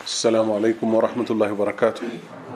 السلام عليكم ورحمة الله وبركاته.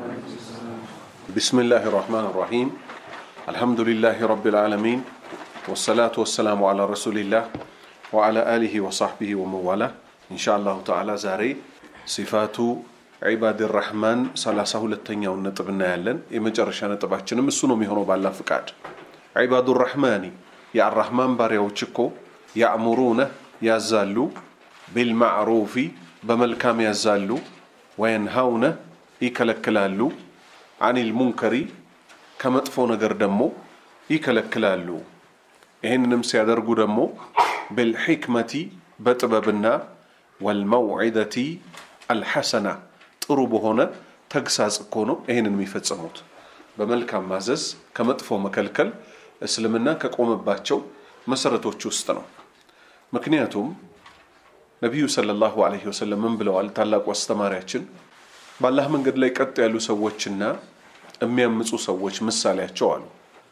بسم الله الرحمن الرحيم. الحمد لله رب العالمين، والصلاة والسلام على رسول الله وعلى آله وصحبه ومن والاه. إن شاء الله تعالى زاري صفات عباد الرحمن سلاسه للتنيا ونطبنا يالن يمجرشا نطباچنم እሱ ነው የሚሆነው ባላ ፍቃድ። عباد الرحمن يا الرحمن ባሪያዎች እኮ يأمرون ያዛሉ بالمعروف በመልካም ያዛሉ ወይንሃውነ ይከለክላሉ عن المنكر ከመጥፎ ነገር ደግሞ ይከለክላሉ። ይሄንንም ሲያደርጉ ደግሞ بالحكمة በጥበብና والموعظة الحسنة ጥሩ በሆነ ተግሳጽ እኮ ነው ይሄንን የሚፈጽሙት። በመልካም ማዘዝ ከመጥፎ መከልከል እስልምና ከቆመባቸው መሰረቶች ውስጥ ነው። ምክንያቱም ነብዩ ሰለላሁ ዐለይሂ ወሰለም ምን ብለዋል? ታላቁ አስተማሪያችን በአላህ መንገድ ላይ ቀጥ ያሉ ሰዎችና የሚያምፁ ሰዎች ምሳሌያቸው አሉ።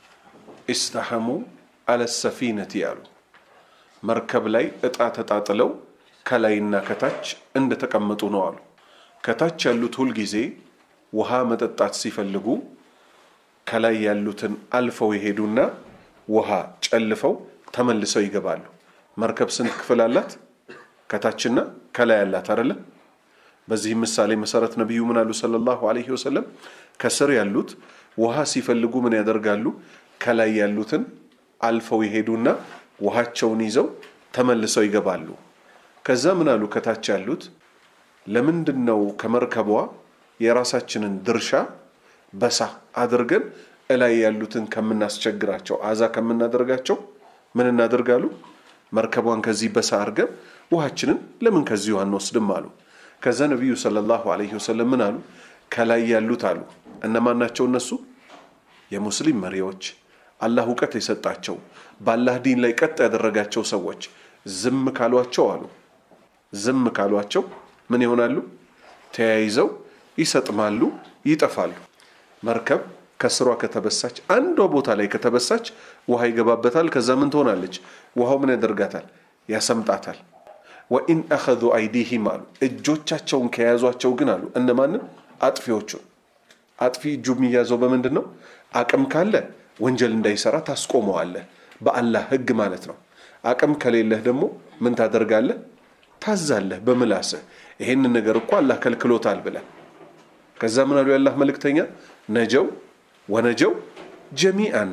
ኢስተሐሙ አለ ሰፊነቲ ያሉ መርከብ ላይ እጣ ተጣጥለው ከላይና ከታች እንደተቀመጡ ነው አሉ። ከታች ያሉት ሁሉ ጊዜ ውሃ መጠጣት ሲፈልጉ ከላይ ያሉትን አልፈው ይሄዱና ውሃ ጨልፈው ተመልሰው ይገባሉ። መርከብ ስንት ክፍል አላት? ከታችና ከላይ ያላት አይደለ? በዚህ ምሳሌ መሰረት ነብዩ ምን አሉ ሰለላሁ ዐለይሂ ወሰለም? ከስር ያሉት ውሃ ሲፈልጉ ምን ያደርጋሉ? ከላይ ያሉትን አልፈው ይሄዱና ውሃቸውን ይዘው ተመልሰው ይገባሉ። ከዛ ምን አሉ? ከታች ያሉት ለምንድነው ከመርከቧ የራሳችንን ድርሻ በሳ አድርገን እላይ ያሉትን ከምናስቸግራቸው አዛ ከምናደርጋቸው ምን እናደርጋሉ? መርከቧን ከዚህ በሳ አድርገን ውሃችንን ለምን ከዚህ አንወስድም አሉ። ከዛ ነብዩ ሰለላሁ ዐለይሂ ወሰለም ምን አሉ? ከላይ ያሉት አሉ እነማን ናቸው? እነሱ የሙስሊም መሪዎች፣ አላህ ዕውቀት የሰጣቸው በአላህ ዲን ላይ ቀጥ ያደረጋቸው ሰዎች ዝም ካሏቸው አሉ ዝም ካሏቸው ምን ይሆናሉ? ተያይዘው ይሰጥማሉ፣ ይጠፋሉ። መርከብ ከስሯ ከተበሳች አንዷ ቦታ ላይ ከተበሳች ውሃ ይገባበታል። ከዛ ምን ትሆናለች? ውሃው ምን ያደርጋታል? ያሰምጣታል። ወኢን አኸዙ አይዲሂም አሉ እጆቻቸውን ከያዟቸው ግን አሉ እነማንን? አጥፊዎቹን። አጥፊ እጁ የሚያዘው በምንድን ነው? አቅም ካለ ወንጀል እንዳይሰራ ታስቆመዋለህ፣ በአላህ ህግ ማለት ነው። አቅም ከሌለህ ደግሞ ምን ታደርጋለህ? ታዛለህ በምላስህ ይሄንን ነገር እኮ አላህ ከልክሎታል ብለህ። ከዛ ምን አሉ የአላህ መልእክተኛ? ነጀው ወነጀው ጀሚአን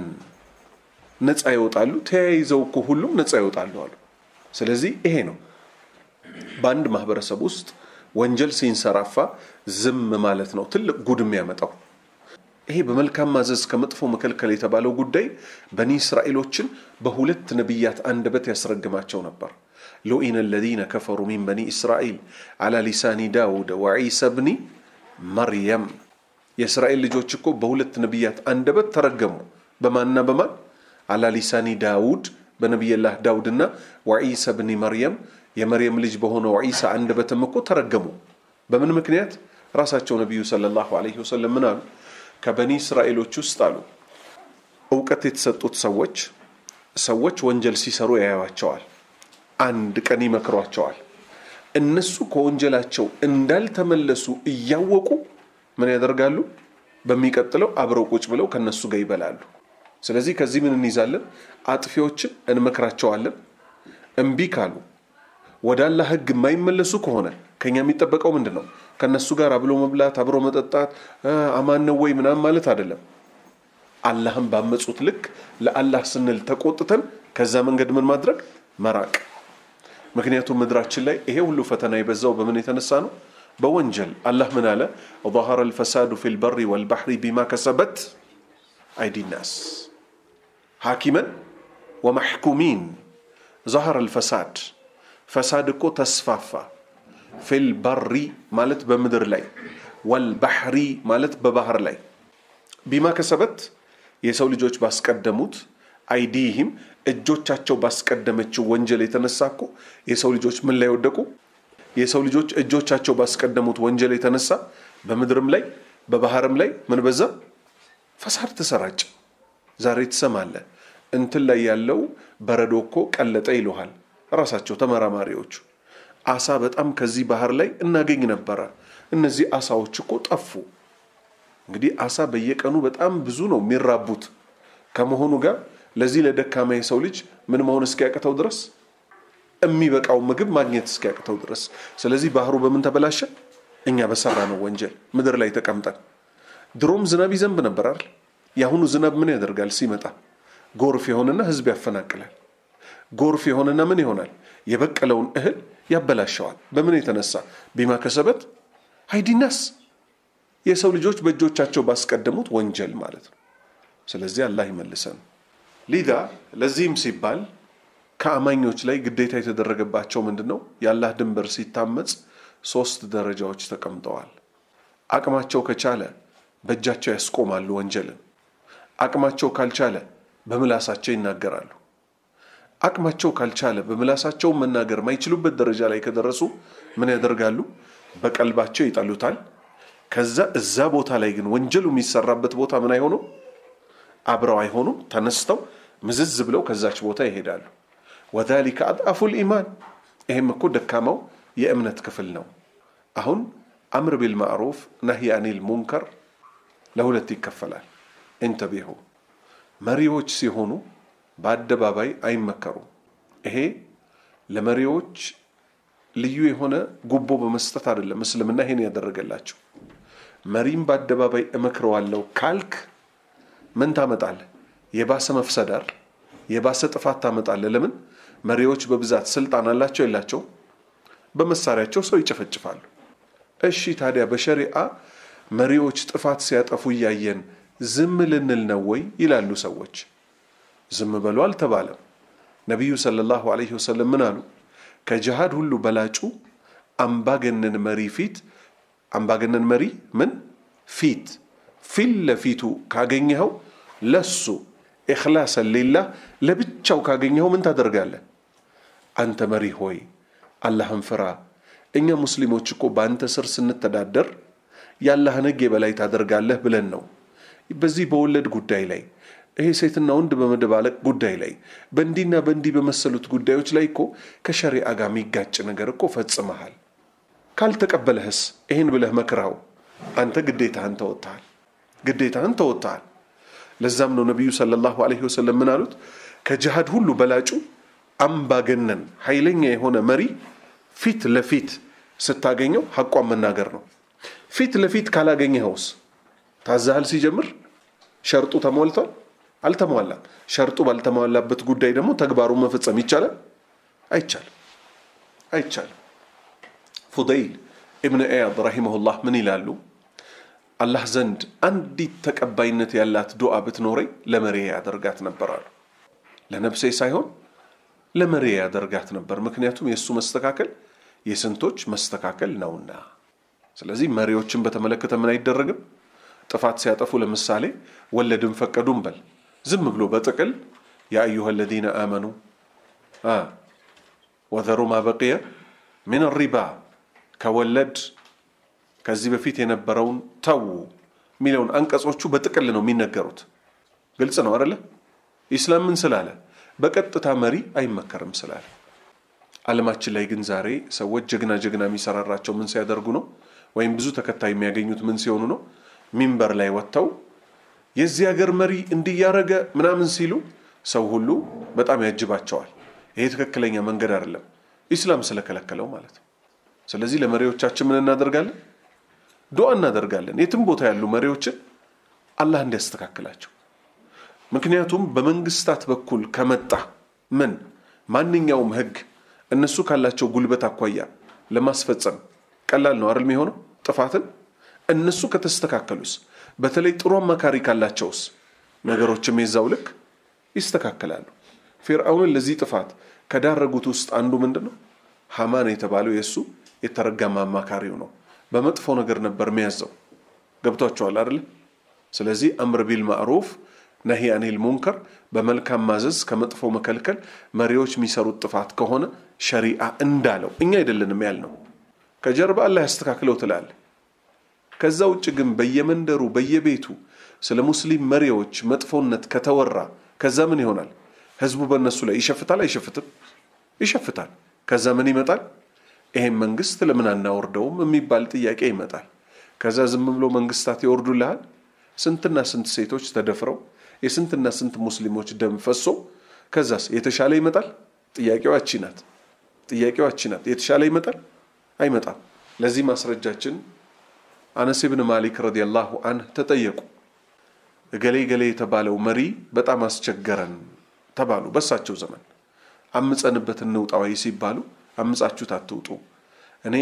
ነፃ ይወጣሉ፣ ተያይዘው እኮ ሁሉም ነፃ ይወጣሉ አሉ። ስለዚህ ይሄ ነው በአንድ ማህበረሰብ ውስጥ ወንጀል ሲንሰራፋ ዝም ማለት ነው ትልቅ ጉድ የሚያመጣው። ይሄ በመልካም ማዘዝ ከመጥፎ መከልከል የተባለው ጉዳይ በኒ እስራኤሎችን በሁለት ነብያት አንደበት ያስረግማቸው ነበር። ሉኢነ الذين كفروا من بني إسرائيل على لسان داود وعيسى ابن مريم የእስራኤል ልጆች እኮ በሁለት ነብያት አንደበት ተረገሙ። በማንና በማን? على لسان داود በነብይላህ ዳውድና وعيسى ابن مريم የመርየም ልጅ በሆነው ዒሳ አንደበትም እኮ ተረገሙ። በምን ምክንያት? ራሳቸው ነብዩ ሰለላሁ ዐለይሂ ወሰለም ምን አሉ? ከበኒ እስራኤሎች ውስጥ አሉ ዕውቀት የተሰጡት ሰዎች ወንጀል ሲሰሩ ያያዋቸዋል፣ አንድ ቀን ይመክሯቸዋል። እነሱ ከወንጀላቸው እንዳልተመለሱ እያወቁ ምን ያደርጋሉ? በሚቀጥለው አብረው ቁጭ ብለው ከነሱ ጋር ይበላሉ። ስለዚህ ከዚህ ምን እንይዛለን? አጥፊዎችን እንመክራቸዋለን። እምቢ ካሉ ወደ አላህ ህግ የማይመለሱ ከሆነ ከኛ የሚጠበቀው ምንድነው? ከነሱ ጋር አብሮ መብላት፣ አብሮ መጠጣት፣ አማን ነው ወይ ምናምን ማለት አይደለም። አላህን ባመጹት ልክ ለአላህ ስንል ተቆጥተን ከዛ መንገድ ምን ማድረግ? መራቅ። ምክንያቱም ምድራችን ላይ ይሄ ሁሉ ፈተና የበዛው በምን የተነሳ ነው? በወንጀል። አላህ ምን አለ? ظهر الفساد في البر والبحر بما كسبت أيدي الناس حاكما ومحكومين. ظهر الفساد فساد እኮ ተስፋፋ። في البر ማለት በምድር ላይ፣ والبحر ማለት በባህር ላይ። بما كسبت የሰው ልጆች ባስቀደሙት አይዲህም እጆቻቸው ባስቀደመችው ወንጀል የተነሳ እኮ የሰው ልጆች ምን ላይ ወደቁ? የሰው ልጆች እጆቻቸው ባስቀደሙት ወንጀል የተነሳ በምድርም ላይ በባህርም ላይ ምን በዛ? ፈሳድ ተሰራጨ። ዛሬ ትሰማለህ እንትን ላይ ያለው በረዶ እኮ ቀለጠ ይሉሃል ራሳቸው ተመራማሪዎች። አሳ በጣም ከዚህ ባህር ላይ እናገኝ ነበር፣ እነዚህ አሳዎች እኮ ጠፉ። እንግዲህ አሳ በየቀኑ በጣም ብዙ ነው የሚራቡት ከመሆኑ ጋር ለዚህ ለደካማ የሰው ልጅ ምን መሆን እስኪያቅተው ድረስ የሚበቃው ምግብ ማግኘት እስኪያቅተው ድረስ። ስለዚህ ባህሩ በምን ተበላሸ? እኛ በሰራነው ወንጀል ምድር ላይ ተቀምጠን። ድሮም ዝናብ ይዘንብ ነበር አይደል? ያሁኑ ዝናብ ምን ያደርጋል? ሲመጣ ጎርፍ ይሆንና ህዝብ ያፈናቅላል። ጎርፍ ይሆንና ምን ይሆናል? የበቀለውን እህል ያበላሸዋል። በምን የተነሳ? ቢማ ከሰበት አይዲናስ የሰው ልጆች በእጆቻቸው ባስቀደሙት ወንጀል ማለት ነው። ስለዚህ አላህ ይመልሰን። ሊዳ ለዚህም ሲባል ከአማኞች ላይ ግዴታ የተደረገባቸው ምንድነው? የአላህ ድንበር ሲታመጽ 3 ደረጃዎች ተቀምጠዋል። አቅማቸው ከቻለ በእጃቸው ያስቆማሉ ወንጀልን። አቅማቸው ካልቻለ በምላሳቸው ይናገራሉ። አቅማቸው ካልቻለ በምላሳቸው መናገር ማይችሉበት ደረጃ ላይ ከደረሱ ምን ያደርጋሉ? በቀልባቸው ይጠሉታል። ከዛ እዛ ቦታ ላይ ግን ወንጀሉ የሚሰራበት ቦታ ምን አይሆኑ? አብረው አይሆኑም። ተነስተው ምዝዝ ብለው ከዛች ቦታ ይሄዳሉ። ወذلك اضعف الايمان ይሄም እኮ ደካማው የእምነት ክፍል ነው። አሁን አምር ቢልማዕሩፍ ነህይ አኒል ሙንከር ለሁለት ይከፈላል። እንተቢሁ መሪዎች ሲሆኑ በአደባባይ አይመከሩም። ይሄ ለመሪዎች ልዩ የሆነ ጉቦ በመስጠት አይደለም እስልምና ይሄን ያደረገላቸው። መሪም በአደባባይ እመክረዋለሁ ካልክ ምን ታመጣለህ? የባሰ መፍሰዳር የባሰ ጥፋት ታመጣለህ። ለምን? መሪዎች በብዛት ስልጣን አላቸው የላቸው? በመሳሪያቸው ሰው ይጨፈጭፋሉ። እሺ ታዲያ በሸሪዓ መሪዎች ጥፋት ሲያጠፉ ያየን ዝም ልንል ነው ወይ ይላሉ ሰዎች። ዝም በሉ አልተባለም። ነብዩ ሰለላሁ ዐለይሂ ወሰለም ምን አሉ? ከጂሃድ ሁሉ በላጩ አምባገነን መሪ ምን ፊት ለፊቱ ካገኘው ለሱ ኢኽላሰን ሊላህ ለብቻው ካገኘው ምን ታደርጋለህ? አንተ መሪ ሆይ አላህን ፍራ። እኛ ሙስሊሞች እኮ በአንተ ስር ስንተዳደር ያላህን ሕግ የበላይ ታደርጋለህ ብለን ነው። በዚህ በወለድ ጉዳይ ላይ ይሄ ሴትና ወንድ በመደባለቅ ጉዳይ ላይ በእንዲና በእንዲህ በመሰሉት ጉዳዮች ላይ እኮ ከሸሪዓ ጋር የሚጋጭ ነገር እኮ ፈጽመሃል። ካልተቀበለህስ ይሄን ብለህ መክራው አንተ ግዴታህን ተወጥተሃል። ለዛም ነው ነብዩ ሰለላሁ ዐለይሂ ወሰለም ምን አሉት? ከጂሃድ ሁሉ በላጩ አምባገነን ኃይለኛ የሆነ መሪ ፊት ለፊት ስታገኘው ሐቋን መናገር ነው። ፊት ለፊት ካላገኘኸውስ ታዛሃል። ሲጀምር ሸርጡ ተሟልቷል አልተሟላም? ሸርጡ ባልተሟላበት ጉዳይ ደግሞ ተግባሩን መፈጸም ይቻላል አይቻልም? ፉደይል ኢብኑ ኢያድ ረሂመሁላህ ምን ይላሉ? አላህ ዘንድ አንዲት ተቀባይነት ያላት ዱዓ ብትኖረኝ ለመሪ ያደርጋት ነበር አሉ። ለነፍሴ ሳይሆን ለመሪ ያደርጋት ነበር። ምክንያቱም የሱ መስተካከል የስንቶች መስተካከል ነውና። ስለዚህ መሪዎችን በተመለከተ ምን አይደረግም? ጥፋት ሲያጠፉ ለምሳሌ ወለድን ፈቀዱም በል ዝም ብሎ በጥቅል ያ አዩሃ الذين آمنوا وذروا ما بقي من الربا ከወለድ ከዚህ በፊት የነበረውን ተው ሚለውን አንቀጾቹ በጥቅል ነው የሚነገሩት። ግልጽ ነው አይደለ? ኢስላም ምን ስላለ? በቀጥታ መሪ አይመከርም ስላለ። ዓለማችን ላይ ግን ዛሬ ሰዎች ጀግና የሚሰራራቸው ምን ሲያደርጉ ነው? ወይም ብዙ ተከታይ የሚያገኙት ምን ሲሆኑ ነው? ሚንበር ላይ ወጥተው የዚህ ሀገር መሪ እንዲያረገ ምናምን ሲሉ ሰው ሁሉ በጣም ያጅባቸዋል። ይሄ ትክክለኛ መንገድ አይደለም፣ ኢስላም ስለከለከለው ማለት ነው። ስለዚህ ለመሪዎቻችን ምን እናደርጋለን? ዱዓ እናደርጋለን። የትም ቦታ ያሉ መሪዎችን አላህ እንዲያስተካክላቸው። ምክንያቱም በመንግስታት በኩል ከመጣ ማንኛውም ህግ እነሱ ካላቸው ጉልበት አኳያ ለማስፈጸም ቀላል ነው አይደል የሚሆነው? ጥፋትን እነሱ ከተስተካከሉስ፣ በተለይ ጥሩ አማካሪ ካላቸውስ ነገሮችም የዛው ልክ ይስተካከላሉ። ፊርዓውን ለዚህ ጥፋት ከዳረጉት ውስጥ አንዱ ምንድነው? ሃማን የተባለው የሱ የተረገመ አማካሪው ነው። በመጥፎ ነገር ነበር የሚያዘው። ገብቷቸዋል አይደል? ስለዚህ አምር ቢል ማዕሩፍ ነህይ አኒል ሙንከር በመልካም ማዘዝ ከመጥፎ መከልከል መሪዎች የሚሰሩት ጥፋት ከሆነ ሸሪዓ እንዳለው እኛ አይደለንም ያልነው። ከጀርባ አላህ ያስተካክለው ትላል። ከዛ ውጭ ግን በየመንደሩ በየቤቱ ስለ ሙስሊም መሪዎች መጥፎነት ከተወራ ከዛ ምን ይሆናል? ህዝቡ በእነሱ ላይ ይሸፍታል አይሸፍትም? ይሸፍታል። ከዛ ምን ይመጣል? ይሄን መንግስት ለምን አናወርደውም የሚባል ጥያቄ ይመጣል። ከዛ ዝም ብሎ መንግስታት ይወርዱልሃል። ስንትና ስንት ሴቶች ተደፍረው የስንትና ስንት ሙስሊሞች ደም ፈሶ ከዛስ የተሻለ ይመጣል? ጥያቄው እቺ ናት። የተሻለ ይመጣል? አይመጣም። ለዚህ ማስረጃችን አነስ ኢብኑ ማሊክ ረዲየላሁ ዐንሁ ተጠየቁ። ገሌ የተባለው መሪ በጣም አስቸገረን ተባሉ። በሳቸው ዘመን አምፀንበት እንውጣው ሲባሉ አምጻችሁ አትውጡ፣ እኔ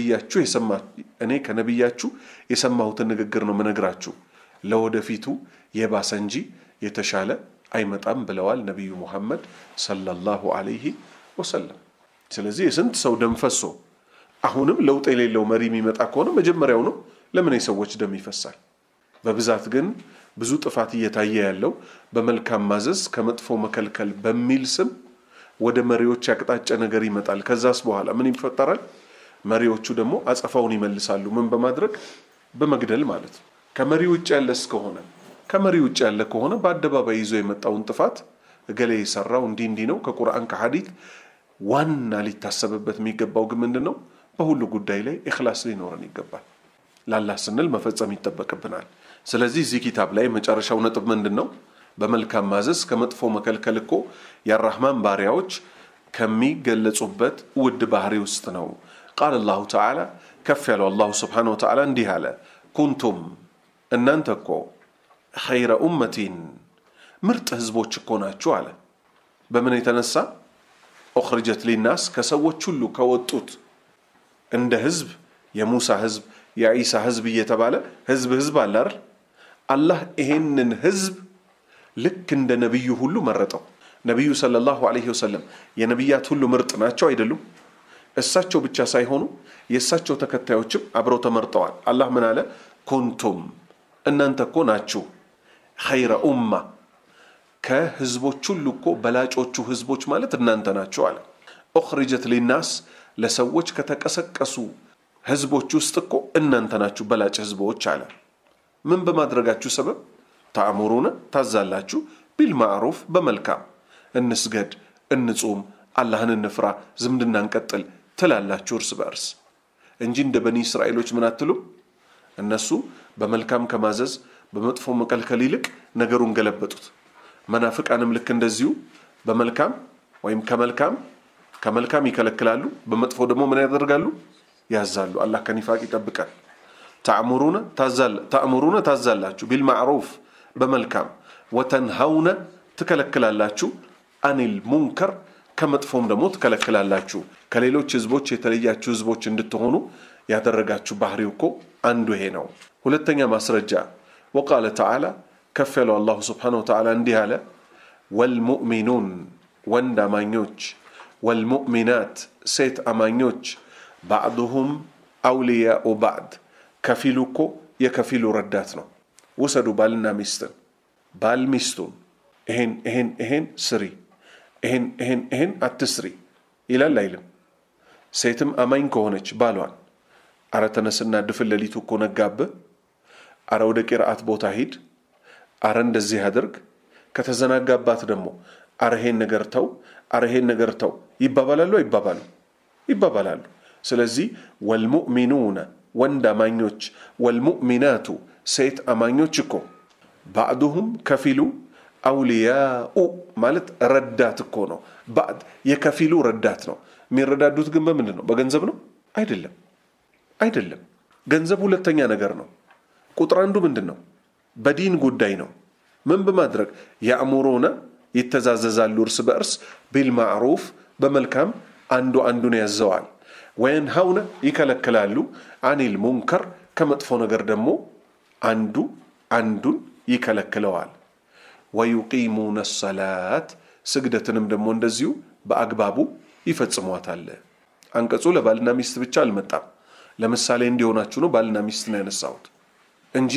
ከነብያችሁ የሰማሁትን ንግግር ነው መነግራችሁ፣ ለወደፊቱ የባሰ እንጂ የተሻለ አይመጣም ብለዋል ነብዩ መሐመድ ሰለላሁ ዐለይሂ ወሰለም። ስለዚህ የስንት ሰው ደም ፈሶ አሁንም ለውጥ የሌለው መሪ የሚመጣ ከሆነ መጀመሪያው ነው ለምን የሰዎች ደም ይፈሳል? በብዛት ግን ብዙ ጥፋት እየታየ ያለው በመልካም ማዘዝ ከመጥፎ መከልከል በሚል ስም ወደ መሪዎች ያቅጣጫ ነገር ይመጣል። ከዛስ በኋላ ምን ይፈጠራል? መሪዎቹ ደግሞ አጸፋውን ይመልሳሉ። ምን በማድረግ? በመግደል ማለት ነው። ከመሪ ውጭ ያለ ከሆነ በአደባባይ ይዞ የመጣውን ጥፋት እገሌ የሰራው እንዲህ ነው ከቁርአን ከሐዲት ዋና ሊታሰብበት የሚገባው ግን ምንድነው? በሁሉ ጉዳይ ላይ ኢኽላስ ሊኖረን ይገባል። ለአላህ ስንል መፈጸም ይጠበቅብናል። ስለዚህ እዚህ ኪታብ ላይ መጨረሻው ነጥብ ምንድነው? በመልካም ማዘዝ ከመጥፎ መከልከል እኮ የአራህማን ባሪያዎች ከሚገለጹበት ውድ ባህሪ ውስጥ ነው። ቃል አላሁ ተዓላ ከፍ ያለው አላሁ ስብሓነሁ ወተዓላ እንዲህ አለ፣ ኩንቱም እናንተ እኮ ኸይረ ኡመቲን ምርጥ ህዝቦች እኮ ናችሁ አለ። በምን የተነሳ? ኡኽሪጀት ሊናስ ከሰዎች ሁሉ ከወጡት እንደ ህዝብ የሙሳ ህዝብ የኢሳ ህዝብ እየተባለ ህዝብ አለ አይደል? አላህ ይሄንን ህዝብ ልክ እንደ ነብዩ ሁሉ መረጠው። ነብዩ ሰለላሁ ዐለይሂ ወሰለም የነብያት ሁሉ ምርጥ ናቸው አይደሉም? እሳቸው ብቻ ሳይሆኑ የእሳቸው ተከታዮችም አብረው ተመርጠዋል። አላህ ምን አለ? ኩንቱም እናንተ እኮ ናችሁ ኸይረ ኡማ ከህዝቦች ሁሉ እኮ በላጮቹ ህዝቦች ማለት እናንተ ናችሁ አለ። ኡኽሪጀት ሊናስ ለሰዎች ከተቀሰቀሱ ህዝቦች ውስጥ እኮ እናንተ ናችሁ በላጭ ህዝቦች አለ። ምን በማድረጋችሁ ሰበብ? ተአሙሩነ ታዛላችሁ፣ ቢልማዕሩፍ በመልካም እንስገድ፣ እንጹም፣ አላህን እንፍራ፣ ዝምድና እንቀጥል ትላላችሁ እርስ በእርስ እንጂ እንደ በኒ እስራኤሎች ምን አትሉም። እነሱ በመልካም ከማዘዝ በመጥፎ መከልከል ይልቅ ነገሩን ገለበጡት። መናፍቃንም ልክ እንደዚሁ በመልካም ወይም ከመልካም ይከለክላሉ፣ በመጥፎ ደግሞ ምን ያደርጋሉ? ያዛሉ። አላህ ከኒፋቅ ይጠብቃል። ተአሙሩነ ታዛላችሁ፣ ቢልማዕሩፍ በመልካም ወተንሃውነ ትከለክላላችሁ፣ አኒል ሙንከር ከመጥፎም ደግሞ ትከለክላላችሁ። ከሌሎች ህዝቦች የተለያችሁ ህዝቦች እንድትሆኑ ያደረጋችሁ ባህሪው እኮ አንዱ ይሄ ነው። ሁለተኛ ማስረጃ ወቃለ ተዓላ ከፍ ያለው አላሁ ስብሓነሁ ወተዓላ እንዲህ አለ፣ ወልሙእሚኑን ወንድ አማኞች፣ ወልሙእሚናት ሴት አማኞች፣ ባዕዱሁም አውልያኡ ባዕድ ከፊሉ እኮ የከፊሉ ረዳት ነው። ውሰዱ ባልና ሚስትን፣ ባል ሚስቱን ይሄን ስሪ፣ ይሄን አትስሪ ይላል አይልም? ሴትም አማኝ ከሆነች ባሏን አረ ተነስና ድፍን ሌሊቱ እኮ ነጋብህ፣ አረ ወደ ቂርአት ቦታ ሂድ፣ አረ እንደዚህ አድርግ፣ ከተዘናጋባት ደግሞ አረ ይሄን ነገር ተው ይባባላሉ ይባባላሉ። ስለዚህ ወልሙእሚኑነ ወንድ አማኞች፣ ወልሙእሚናቱ ሴት አማኞች እኮ ባዕዱሁም ከፊሉ አውልያኡ ማለት ረዳት እኮ ነው። ባዕድ የከፊሉ ረዳት ነው። የሚረዳዱት ግን በምንድን ነው? በገንዘብ ነው? አይደለም። ገንዘብ ሁለተኛ ነገር ነው። ቁጥር አንዱ ምንድን ነው? በዲን ጉዳይ ነው። ምን በማድረግ? ያእሙሩነ ይተዛዘዛሉ እርስ በእርስ፣ ቢልማዕሩፍ በመልካም አንዱ አንዱን ያዘዋል፣ ወየንሃውነ ይከለክላሉ፣ አኒል ሙንከር ከመጥፎ ነገር ደግሞ አንዱ አንዱን ይከለክለዋል፣ ወዩቂሙነ ሰላት ስግደትንም ደግሞ እንደዚሁ በአግባቡ ይፈጽሟታል። አንቀጹ ለባልና ሚስት ብቻ አልመጣም። ለምሳሌ እንዲሆናችሁ ነው ባልና ሚስት ነው ያነሳሁት እንጂ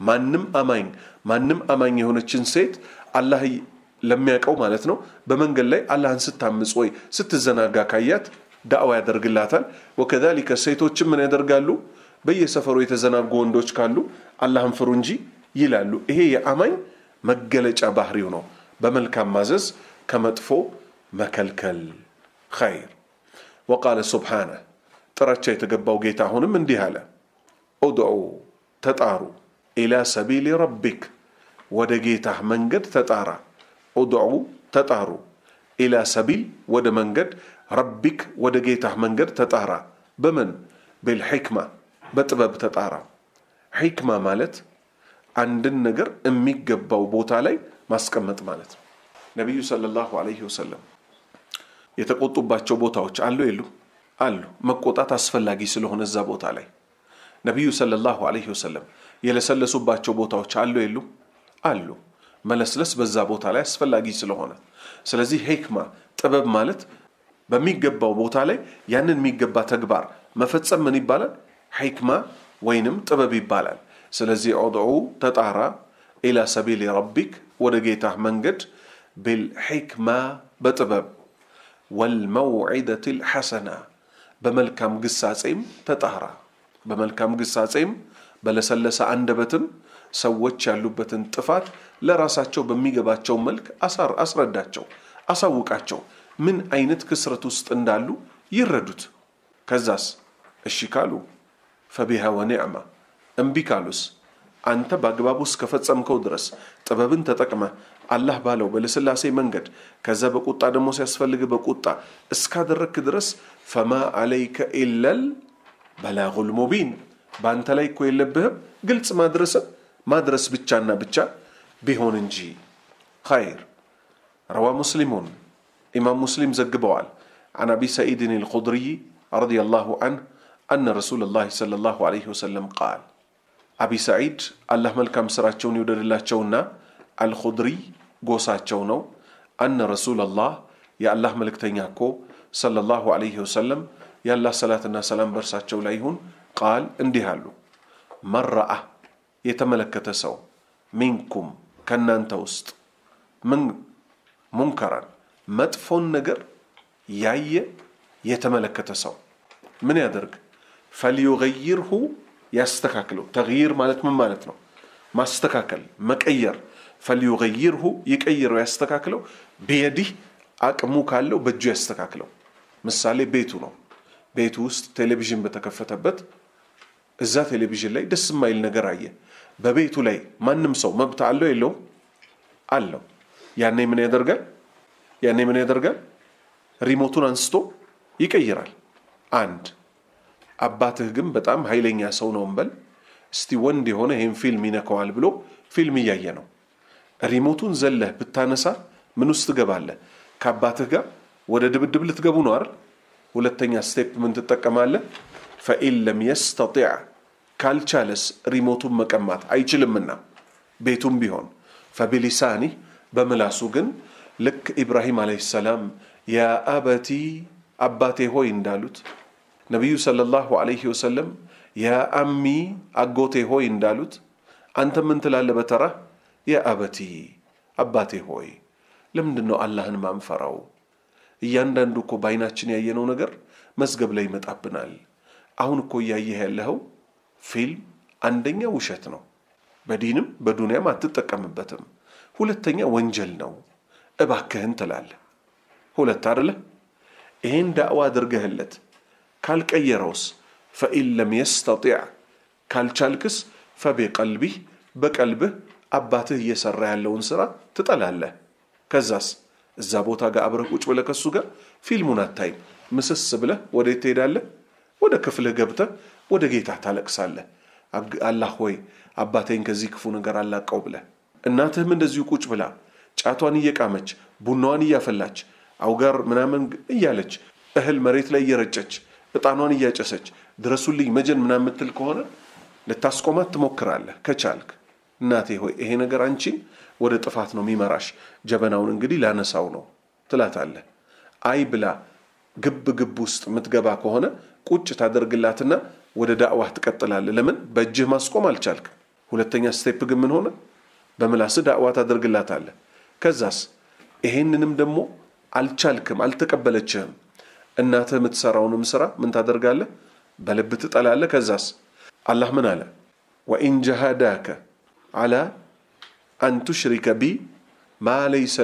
ማንም አማኝ የሆነችን ሴት አላህ ለሚያውቀው ማለት ነው በመንገድ ላይ አላህን ስታምጽ ወይ ስትዘናጋ ካያት ዳዕዋ ያደርግላታል። ወከዛሊከ ሴቶችም ምን ያደርጋሉ? በየሰፈሩ የተዘናጉ ወንዶች ካሉ አላህን ፍሩ እንጂ ይላሉ። ይሄ የአማኝ መገለጫ ባህሪው ነው። በመልካም ማዘዝ ከመጥፎ መከልከል ኸይር። ወቃለ ሱብሓነሁ ጥራቻ የተገባው ጌታ አሁንም እንዲህ አለ ኡድዑ ተጣሩ ኢላ ሰቢሊ ረቢክ ወደ ጌታህ መንገድ ተጣራ ኡድዑ ተጣሩ ኢላ ሰቢል ወደ መንገድ ረቢክ ወደ ጌታህ መንገድ ተጣራ በምን بالحكمة በጥበብ ተጣራ ሕክማ ማለት አንድን ነገር የሚገባው ቦታ ላይ ማስቀመጥ ማለት ነው ነብዩ ሰለላሁ ዐለይሂ ወሰለም የተቆጡባቸው ቦታዎች አሉ የሉ አሉ መቆጣት አስፈላጊ ስለሆነ እዛ ቦታ ላይ ነብዩ ሰለላሁ ዐለይሂ ወሰለም የለሰለሱባቸው ቦታዎች አሉ የሉ አሉ መለስለስ በዛ ቦታ ላይ አስፈላጊ ስለሆነ ስለዚህ ሕክማ ጥበብ ማለት በሚገባው ቦታ ላይ ያንን የሚገባ ተግባር መፈጸም ምን ይባላል ሕክማ ወይንም ጥበብ ይባላል ስለዚህ ኡድዑ ተጣራ ኢላ ሰቢሊ ረቢክ ወደ ጌታህ መንገድ بالحكمة በጥበብ والموعظة الحسنة በመልካም ግሳጼም ተጣራ በመልካም ግሳጼም በለሰለሰ አንደበትም ሰዎች ያሉበትን ጥፋት ለራሳቸው በሚገባቸው መልክ አስረዳቸው አሳውቃቸው ምን አይነት ክስረት ውስጥ እንዳሉ ይረዱት ከዛስ እሺ ካሉ فبها ونعمة እምቢ ካሉስ አንተ በአግባቡስ ከፈጸምከው ድረስ ጥበብን ተጠቅመህ አላህ ባለው በለስላሴ መንገድ ከዛ በቁጣ ደግሞ ሲያስፈልግ በቁጣ እስካደረክ ድረስ فما عليك إلا البلاغ المبين ባንተ ላይ እኮ የለብህም ግልጽ ማድረስ ብቻና ብቻ ቢሆን እንጂ خير روى مسلمون إمام مسلم زقبوال عن أبي سعيد الخدري رضي الله عنه أن رسول الله صلى الله عليه وسلم قال أبي سعيد الله ملكم سراتشون يودر الله تشونا الخدري قوساتشونو أن رسول الله يا الله ملك تنياكو صلى الله عليه وسلم يا الله صلاة سلام برساتشو لايهون قال اندهالو من رأى يتملك تسو منكم كنان توست من منكرا مدفون نجر ياي يتملك تسو من يدرك فليغيره يستكاكله تغيير مالت من مالتنا ما استكاكل مكير فليغيره يكير ويستكاكله بيده أكمو كالله بجو يستكاكله مثالي بيتو نو بيتو وسط تلفزيون بتكفتبت إذا تلفزيون لاي دس ما يلنجر عيه ببيتو لاي ما نمسو ما بتعلو يلو علو يعني من يدرجال ريموتون أنستو يكيرال عند አባትህ ግን በጣም ኃይለኛ ሰው ነው እንበል እስቲ ወንድ የሆነ ይሄን ፊልም ይነካዋል ብሎ ፊልም ያየ ነው ሪሞቱን ዘለህ ብታነሳ ምን ውስጥ ገባለህ ከአባትህ ጋር ወደ ድብድብ ልትገቡ ነው አይደል ሁለተኛ ስቴፕ ምን ትጠቀማለህ فإن لم يستطيع ካልቻለስ ሪሞቱን መቀማት አይችልምና ቤቱም ቢሆን فبلسانه በመላሱ ግን ልክ ኢብራሂም አለይሂ ሰላም ያ አባቲ አባቴ ሆይ እንዳሉት ነብዩ ሰለላሁ ዐለይሂ ወሰለም ያ አሚ አጎቴ ሆይ እንዳሉት አንተ ምን ትላለህ በተራ ያ አባቲ አባቴ ሆይ ለምንድነው አላህን ማንፈራው እያንዳንዱ እኮ ባይናችን ያየነው ነገር መስገብ ላይ ይመጣብናል አሁን እኮ ያየህ ያለው ፊልም አንደኛ ውሸት ነው በዲንም በዱንያም አትጠቀምበትም ሁለተኛ ወንጀል ነው እባክህን ትላለህ ሁለት አይደለ ይሄን ዳዕዋ አድርገህለት ካልቀየረውስ فإن لم يستطيع ካልቻልክስ فبقلبه በቀልብህ አባትህ እየሰራ ያለውን ስራ ትጠላለህ ከዛስ እዛ ቦታ ጋር አብረህ ቁጭ ብለህ ከሱ ጋር ፊልሙን አታይም ምስስ ብለህ ወዴት ትሄዳለህ ወደ ክፍልህ ገብተህ ወደ ጌታ ታለቅሳለህ አላህ ሆይ አባቴን ከዚህ ክፉ ነገር አላቀው ብለህ እናትህም እንደዚሁ ቁጭ ብላ ጫቷን እየቃመች ቡናዋን እያፈላች አውጋር ምናምን እያለች እህል መሬት ላይ እየረጨች እጣኗን እያጨሰች ድረሱልኝ መጀን ምናምን ምትል ከሆነ ለታስቆማት ትሞክራለህ ከቻልክ እናቴ ሆይ ይሄ ነገር አንቺን ወደ ጥፋት ነው የሚመራሽ ጀበናውን እንግዲህ ላነሳው ነው ትላታለህ አይ ብላ ግብ ውስጥ ምትገባ ከሆነ ቁጭ ታደርግላትና ወደ ዳዕዋ ትቀጥላለህ ለምን በእጅህ ማስቆም አልቻልክ ሁለተኛ ስቴፕ ግን ምን ሆነ በመላስ ዳዕዋ ታደርግላታለህ ከዛስ ይሄንንም ደግሞ አልቻልክም አልተቀበለችህም እናትህ የምትሰራውንም ስራ ምን ታደርጋለህ በልብ ትጠላለህ ከዛስ አላህ ምን አለ وإن جاهداك على أن تشرك بي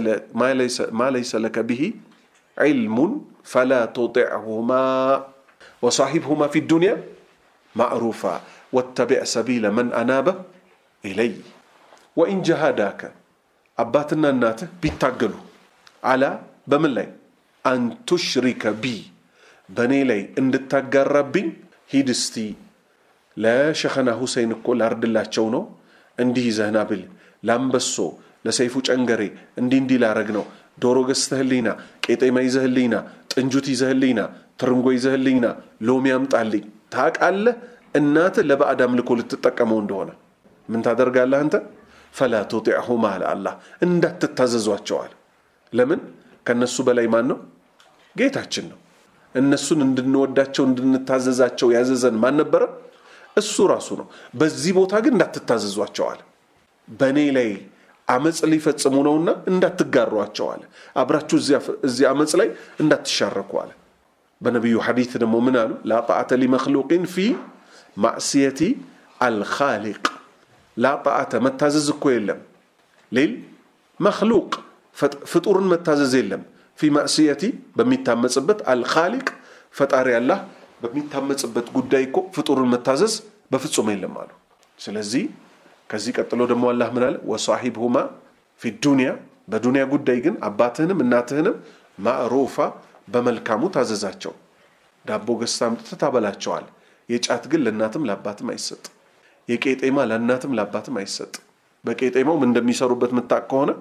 ما ليس لك به علم فلا تطعهما وصاحبهما في الدنيا معروفا واتبع سبيل من أناب إلي وإن جهاداك أباتنا الناته بيتاقلوا على بمن لي أن تشرك بي بني لي إن تتقربين هيدستي لا شيخنا حسين كل أرد الله تشونو اندي زهنابل لامبسو لسيفو چنگري اندي لارغنو دورو گستهلينا قيطيما يزهلينا طنجوت يزهلينا ترنگو يزهلينا لومي امطالي ታቃለህ እናት ለባዕድ አምልኮ ልትጠቀመው እንደሆነ ምን ታደርጋለህ አንተ فلا تطيعهما على الله እንዳትታዘዟቸዋል ለምን ከነሱ በላይ ማን ነው ጌታችን ነው እነሱን እንድንወዳቸው እንድንታዘዛቸው ያዘዘን ማን ነበር እሱ ራሱ ነው በዚህ ቦታ ግን እንዳትታዘዟቸዋል በኔ ላይ አመጽ ሊፈጽሙ ነውና እንዳትጋሯቸዋል አብራችሁ እዚህ አመጽ ላይ እንዳትሻረኩዋል በነብዩ ሐዲስ ደግሞ ምን አሉ لا طاعة لمخلوق في معصية الخالق لا طاعة متازز እኮ የለም ሌል مخلوق ፍጡርን መታዘዝ የለም في معصية በሚታመጽበት الخالق ፈጣሪ አላህ በሚታመጽበት ጉዳይ እኮ ፍጡርን መታዘዝ በፍጹም የለም አሉ ስለዚህ ከዚህ ቀጥሎ ደግሞ አላህ ምን አለ وصاحبهما في الدنيا በዱንያ ጉዳይ ግን አባትህንም እናትህንም ማዕሩፋ በመልካሙ ታዘዛቸው ዳቦ ገስታም ተታበላቸዋል የጫት ግን ለእናትም ለአባትም አይሰጥ የቄጤማ ለእናትም ለአባትም አይሰጥ በቄጤማው ምን እንደሚሰሩበት መጣቅ ከሆነ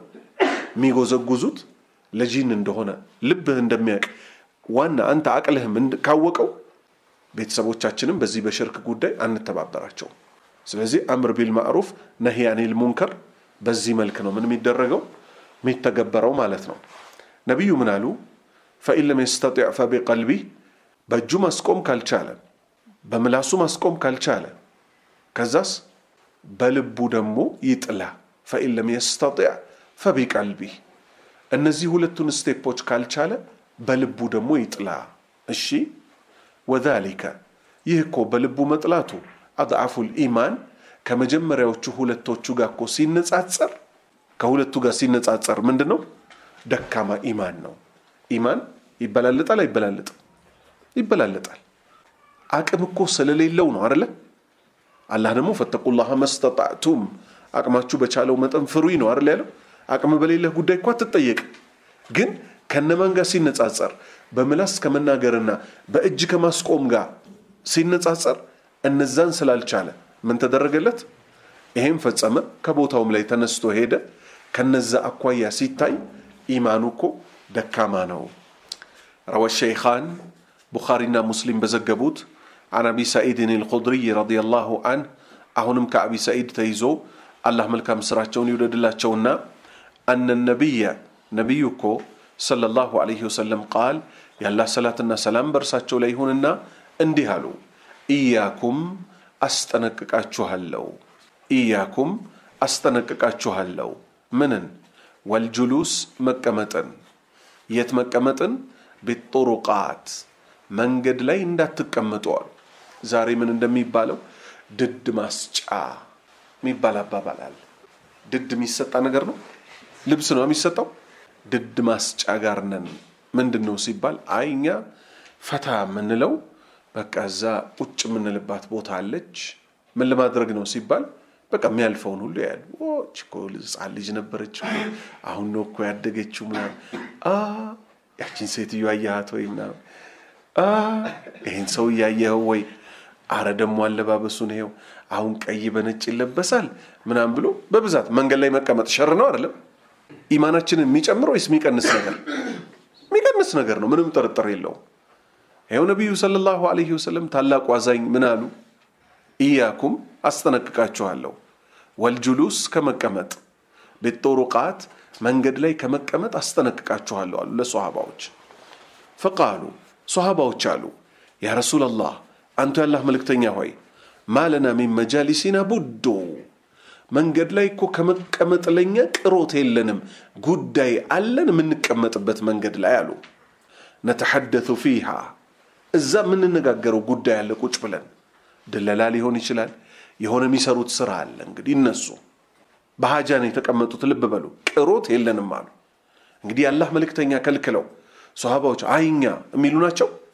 ሚጎዘጉዙት ለጂን እንደሆነ ልብህ እንደሚያቅ ዋና አንተ አቅልህም ካወቀው ቤተሰቦቻችንም በዚህ በሽርክ ጉዳይ አንተባበራቸው ስለዚህ አምር ቢል ማዕሩፍ ነህይ አኒል ሙንከር በዚህ መልክ ነው ምን የሚደረገው የሚተገበረው ማለት ነው ነብዩ ምን አሉ فإن لم يستطع فبقلبه በእጁ ማስቆም ካልቻለ በምላሱ ማስቆም ካልቻለ ከዛስ በልቡ ደግሞ ይጥላ فإن لم يستطع فبقلبه እነዚህ ሁለቱን ስቴፖች ካልቻለ በልቡ ደግሞ ይጥላ እሺ وذلك ይህኮ በልቡ መጥላቱ አضعف الإيمان ከመጀመሪያዎቹ ሁለቶቹ ጋር እኮ ሲነጻጸር ከሁለቱ ጋር ሲነጻጸር ምንድነው ደካማ ኢማን ነው ኢማን ይበላልጣል አይበላልጥም ይበላልጣል አቅም እኮ ስለሌለው ነው አይደለ አላህ ደግሞ ፈተቁላህ መስተጣዕቱም አቅማችሁ በቻለው መጠን ፍሩይ ነው አይደል ያለው አቅም በሌለው ጉዳይ እኮ አትጠየቅ ግን ከነማን ጋር ሲነጻጸር በምላስ ከመናገርና በእጅ ከማስቆም ጋር ሲነጻጸር እነዛን ስላልቻለ ምን ተደረገለት ይሄን ፈጸመ ከቦታውም ላይ ተነስቶ ሄደ ከነዛ አኳያ ሲታይ ኢማኑ እኮ ደካማ ነው روى الشيخان بخارينا مسلم بزغبوت عن ابي سعيد الخدري رضي الله عنه اهونم كابي سعيد تيزو الله ملكم سراچون يوددلاچونا ان النبي نبيكو صلى الله عليه وسلم قال يا الله صلاتنا سلام برساچو ላይ ይሁንና እንዲህ አሉ ኢያኩም አስጠነቅቃችኋለሁ ኢያኩም አስጠነቅቃችኋለሁ ምንን ወልጁሉስ መቀመጥን የት መቀመጥን بالطرقات መንገድ ላይ እንዳትቀመጡ ዛሬ ምን እንደሚባለው ድድ ማስጫ የሚባል አባባል አለ ድድ የሚሰጣ ነገር ነው ልብስ ነው የሚሰጣው ድድ ማስጫ ጋር ነን ምንድነው ሲባል አይኛ ፈታ ምንለው በቃ እዛ ቁጭ ምንልባት ቦታ አለች ምን ለማድረግ ነው ሲባል በቃ የሚያልፈውን ሁሉ ያያል ኦችኮ ልጅ ነበረች አሁን ነው እኮ ያደገችው ምናምን ያቺን ሴትዮ ያያት ወይና ይሄን ሰው ያያየው ወይ አረ ደሞ አለባበሱ ነው አሁን ቀይ በነጭ ይለበሳል ምናምን ብሎ በብዛት መንገድ ላይ መቀመጥ ሸር ነው አይደለም ኢማናችንን የሚጨምር ወይስ የሚቀንስ ነገር ነው ምንም ጥርጥር የለውም ይሄው ነብዩ ሰለላሁ ዐለይሂ ወሰለም ታላቁ አዛኝ ምን አሉ ኢያኩም አስተነቅቃችኋለሁ ወልጁሉስ ከመቀመጥ በጥሩቃት መንገድ ላይ ከመቀመጥ አስተነቅቃችኋለሁ አሉ ለሷሃባዎች فقالوا ሷሃባዎች አሉ ያ ረሱላህ አንተ ያላህ መልእክተኛ ሆይ ማለና من مجالسنا ቡዱ መንገድ ላይ እኮ ከመቀመጥ ለኛ ቅሮት የለንም ጉዳይ አለን ምንቀመጥበት መንገድ ላይ አሉ نتحدث فيها እዛ ምን እንነጋገረው ጉዳይ አለ ቁጭ ብለን ደላላ ሊሆን ይችላል የሆነ የሚሰሩት ስራ አለ እንግዲህ እነሱ በሐጃ ነው የተቀመጡት ልብ በሉ ቅሮት የለንም አሉ እንግዲህ አላህ መልእክተኛ ከልክለው ሷሃባዎች አይኛ የሚሉ ናቸው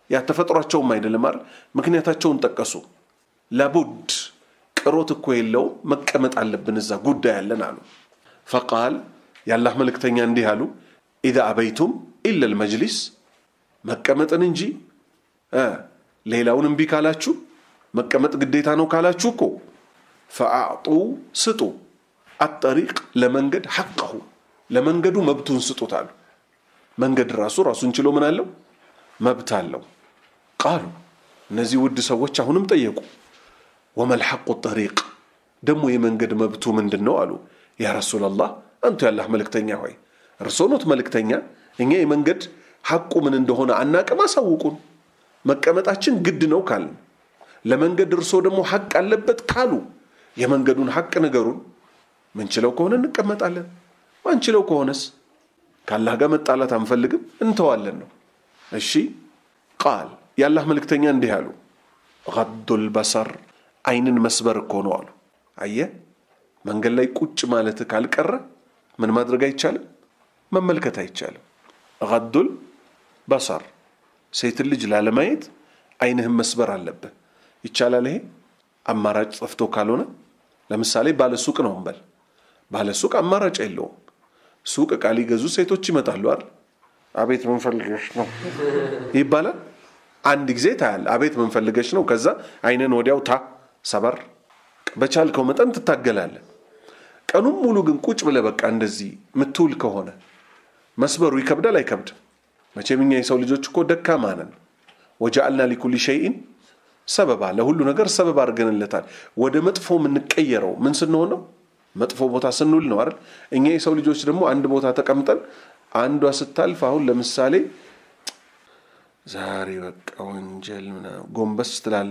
ያ ተፈጥሯቸውም አይደለም አይደል ምክንያታቸውን ጠቀሱ ለቡድ ቅሮት እኮ የለው መቀመጥ አለብን እዛ ጉዳይ ያለን አሉ فقال ያላህ መልእክተኛ እንዲህ አሉ اذا ابيتم الا المجلس መቀመጥን እንጂ ሌላውን እምቢ ካላችሁ መቀመጥ ግዴታ ነው ካላችሁ እኮ فاعطوا سطوا الطريق ለመንገድ حقه ለመንገዱ መብቱን ስጡታል መንገድ ራሱን ችሎ ምን አለው መብት አለው قالوا እነዚህ ውድ ሰዎች አሁንም ጠየቁ وما الحق الطريق ደሞ የመንገድ መብቱ ምንድነው አሉ ያ ረሱላህ አንተ ያላህ መልእክተኛ ሆይ እርሶኖት መልእክተኛ እኛ የመንገድ ሐቁ ምን እንደሆነ አናቀም አሳውቁን መቀመጣችን ግድ ነው ካል ለመንገድ እርሶ ደሞ ሐቅ አለበት ካሉ የመንገዱን ሐቅ ነገሩን ምን ችለው ከሆነ እንቀመጣለን ማን ችለው ከሆነስ ካላህ ጋር መጣላት አንፈልግም እንተዋለን ነው እሺ قال ያላህ መልእክተኛ እንዲህ አሉ غض البصر አይንን መስበር እኮ ነው አሉ አየ መንገድ ላይ ቁጭ ማለት ካልቀረ ምን ማድረግ አይቻልም መመልከት አይቻልም غض البصر ሴት ልጅ ላለማየት አይንህን መስበር አለበት ይቻላል ይሄ አማራጭ ጽፍቶ ካልሆነ ለምሳሌ ባለ ሱቅ ነው እንበል ባለ ሱቅ አማራጭ የለውም ሱቅ ቃል ይገዙ ሴቶች ይመጣሉ አይደል አቤት ምን ፈልገሽ ነው ይባላል አንድ ጊዜ ታያል አቤት ምን ፈልገሽ ነው ከዛ አይነን ወዲያው ታ ሰበር በቻልከው መጠን ትታገላለህ ቀኑን ሙሉ ግን ቁጭ ብለ በቃ እንደዚህ ምትውል ከሆነ መስበሩ ይከብዳል አይከብድም መቼም እኛ የሰው ልጆች እኮ ደካማ ነን ወጀአልና لكل شيء سببا ለሁሉ ነገር ሰበብ አድርገንለታል ወደ መጥፎ ምን ቀየረው ምን ስንሆን ነው መጥፎ ቦታ ስንውል ነው አይደል እኛ የሰው ልጆች ደግሞ አንድ ቦታ ተቀምጠን አንዷ ስታልፍ አሁን ለምሳሌ ዛሬ በቃ ወንጀል ጎንበስ ትላላ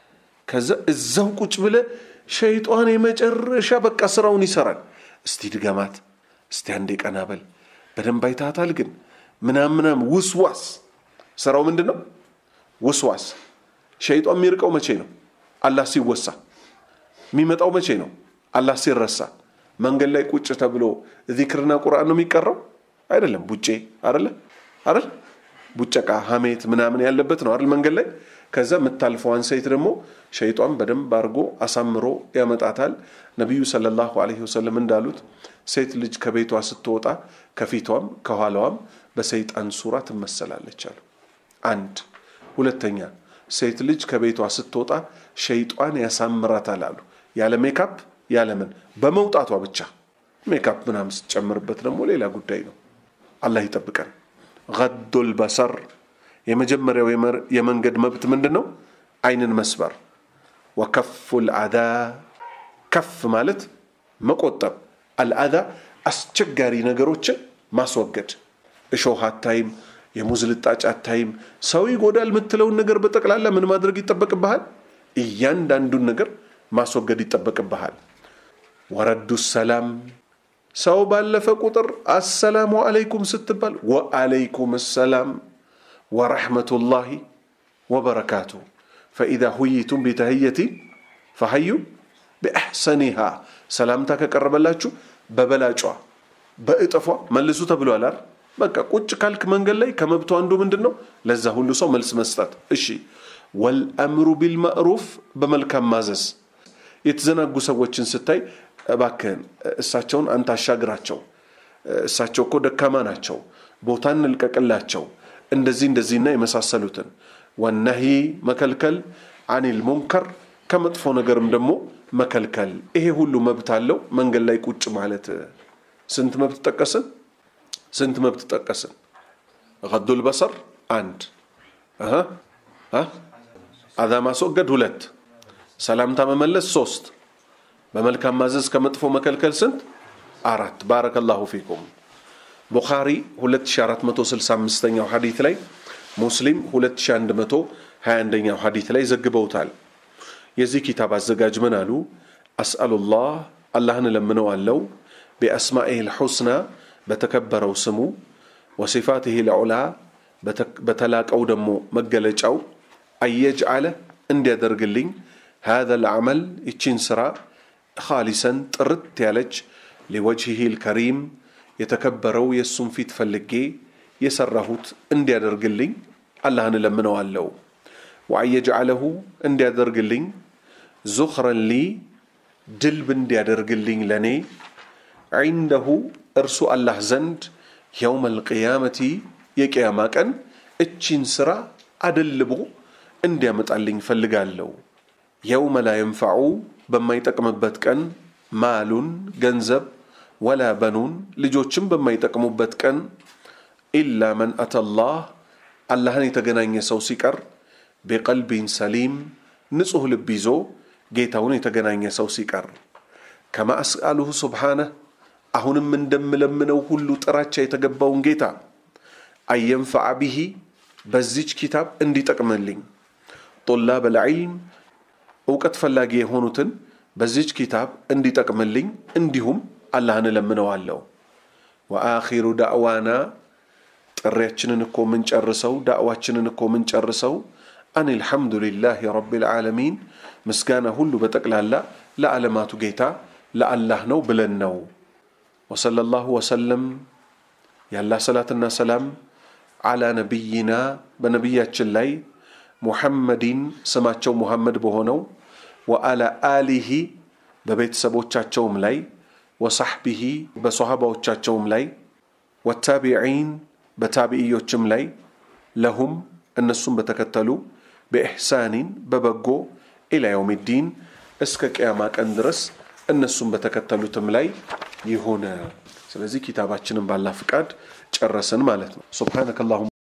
ከዛ እዛው ቁጭ ብለ ሸይጣን የመጨረሻ በቃ ስራውን ይሰራል እስቲ ድገማት እስቲ አንዴ ቀናበል በደንብ አይታታል ግን ምናምን ውስዋስ ስራው ምንድነው ውስዋስ ሸይጣን የሚርቀው መቼ ነው አላህ ሲወሳ የሚመጣው መቼ ነው አላህ ሲረሳ መንገድ ላይ ቁጭ ተብሎ ዚክርና ቁርአን ነው የሚቀረው አይደለም ቡጬ አይደል ቡጨቃ ሐሜት ምናምን ያለበት ነው አይደል መንገድ ላይ ከዛ መታልፈዋን ሴት ደግሞ ሸይጣን በደንብ አርጎ አሳምሮ ያመጣታል ነብዩ ሰለላሁ ዐለይሂ ወሰለም እንዳሉት ሴት ልጅ ከቤቷ ስትወጣ ከፊቷም ከኋላዋም በሰይጣን ሱራ ትመሰላለች አሉ አንድ ሁለተኛ ሴት ልጅ ከቤቷ ስትወጣ ሸይጣን ያሳምራታል አሉ ያለ ሜካፕ ያለ ምን በመውጣቷ ብቻ ሜካፕ ምናምን ጨምርበት ደግሞ ሌላ ጉዳይ ነው አላህ ይጠብቀን غض البصر የመጀመሪያው የመንገድ መብት ምንድነው አይንን መስበር وكف الأذى كف ማለት መቆጠብ الأذى አስቸጋሪ ነገሮችን ማስወገድ እሾህ አታይም የሙዝ ልጣጭ አታይም ሰው ይጎዳል ምትለው ነገር በጠቅላላ ምን ማድረግ ይተበቅብሃል እያንዳንዱን ነገር ማስወገድ ይተበቅብሃል ወረዱ ሰላም ሰው ባለፈ ቁጥር አሰላሙ አለይኩም ስትባል ወአለይኩም ሰላም ወራህመቱላሂ ወበረካቱ فإذا حييتم بتحية فحيوا بأحسنها ሰላምታ ከቀረበላችሁ በበላጯ በእጥፏ መልሱ ተብሏል አይደል በቃ ቁጭ ካልክ መንገድ ላይ ከመብቱ አንዱ ምንድነው ለዛ ሁሉ ሰው መልስ መስጠት እሺ والامر بالمعروف በመልካም ማዘዝ የተዘናጉ ሰዎችን ስታይ እባክህን እሳቸውን አንተ አሻግራቸው እሳቸው እኮ ደካማ ናቸው ቦታን ልቀቅላቸው እንደዚህና የመሳሰሉትን والنهي መከልከል عن المنكر ከመጥፎ ነገርም ደግሞ መከልከል ይሄ ሁሉ መብት አለው መንገድ ላይ ቁጭ ማለት ስንት መብት ተጠቀሰን غض البصر አንድ አዛ ማስወገድ ሁለት ሰላምታ መመለስ ሶስት በመልካም ማዘዝ ከመጥፎ መከልከል ስንት አራት ባረከላሁ ፊኩም ቡኻሪ 2465ኛው ሐዲስ ላይ ሙስሊም 2121ኛው ሐዲስ ላይ ዘግበውታል የዚህ ኪታብ አዘጋጅ ምን አሉ አስአሉላህ አላህን ለምነው አለው بأسمائه الحسنى በተከበረው ስሙ وصفاته العلى በተላቀው ደግሞ መገለጫው አየጅዓለ እንዲያደርግልኝ هذا العمل ይችን ስራ خالصا ጥርት ያለች لوجهه الكريم የተከበረው የሱን ፊት ፈልጌ የሰራሁት እንዲያደርግልኝ አላህን ለምነዋለሁ ወአየጅዐለሁ እንዲያደርግልኝ ዙኽረን ሊ ድልብ እንዲያደርግልኝ ለኔ ዒንደሁ እርሱ አላህ ዘንድ የውመል ቂያመቲ የቂያማ ቀን እቺን ስራ አደልቦ እንዲያመጣልኝ ፈልጋለሁ የውመ ላ የንፈዑ በማይጠቅምበት ቀን ማሉን ገንዘብ ወላ በኑን ልጆችም በማይጠቅሙበት ቀን ኢላ መን አተላህ አላህን የተገናኘ ሰው ሲቀር ቢቀልቢን ሰሊም ንጹህ ልብ ይዞ ጌታውን የተገናኘ ሰው ሲቀር ከማ አስአሉሁ ሱብሓነህ አሁንም እንደምለምነው ሁሉ ጥራቻ የተገባውን ጌታ አየንፈዐ ቢሂ በዚች ኪታብ እንዲጠቅምልኝ ጡላብ አልዕልም እውቀት ፈላጊ የሆኑትን በዚች ኪታብ እንዲጠቅምልኝ እንዲሁም አላህን ለምነዋለሁ ወአኺሩ ዳዕዋና ጥሪያችንን እኮ ምን ጨርሰው ዳዕዋችንን እኮ ምን ጨርሰው አን አልሐምዱሊላሂ ረቢል ዓለሚን ምስጋና ሁሉ በጠቅላላ ለዓለማቱ ጌታ ለአላህ ነው ብለን ነው ወሰለላሁ ወሰለም ያላ ሰላትና ሰላም አላ ነቢይና በነቢያችን ላይ ሙሐመድን ስማቸው ሙሐመድ በሆነው ወአላ አሊሂ በቤተሰቦቻቸውም ላይ ወሰሕቢሂ በሶሃባዎቻቸውም ላይ ወታቢዒን በታቢዒዮችም ላይ ለሁም እነሱም በተከተሉ በኢሕሳኒን በበጎ ኢላ የውሚዲን እስከ ቅያማ ቀን ድረስ እነሱም በተከተሉትም ላይ ይሁን ስለዚህ ኪታባችንን ባላህ ፍቃድ ጨረስን ማለት ነው ሱብሃነከ አላሁመ